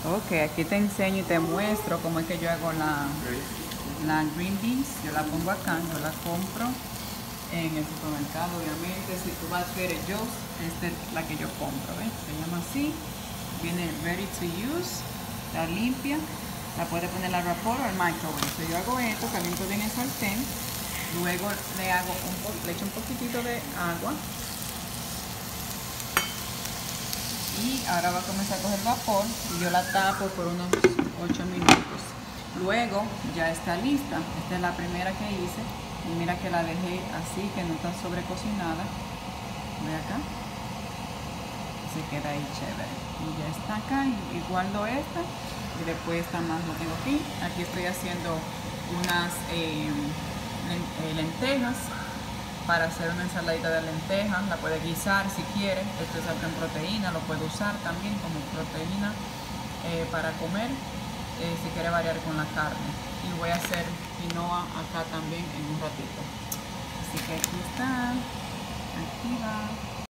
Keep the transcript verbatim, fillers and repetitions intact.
Ok, aquí te enseño y te muestro cómo es que yo hago la, la green beans. Yo la pongo acá, yo la compro en el supermercado, obviamente. Si tú vas a ver yo, esta es la que yo compro, ¿ves? Se llama así, viene ready to use, está limpia, la puedes poner al vapor o al microwave. Entonces yo hago esto, caliento bien el sartén, luego le hago un po le echo un poquitito de agua y ahora va a comenzar a coger vapor y yo la tapo por unos ocho minutos. Luego ya está lista. Esta es la primera que hice y mira que la dejé así, que no está sobrecocinada. Ve acá, se queda ahí chévere y ya está acá. Y guardo esta y después esta más lo tengo aquí. Aquí estoy haciendo unas eh, lentejas para hacer una ensaladita de lentejas. La puedes guisar si quieres. Esto es alto en proteína, lo puedes usar también como proteína eh, para comer, eh, si quieres variar con la carne. Y voy a hacer quinoa acá también en un ratito. Así que aquí está, aquí va.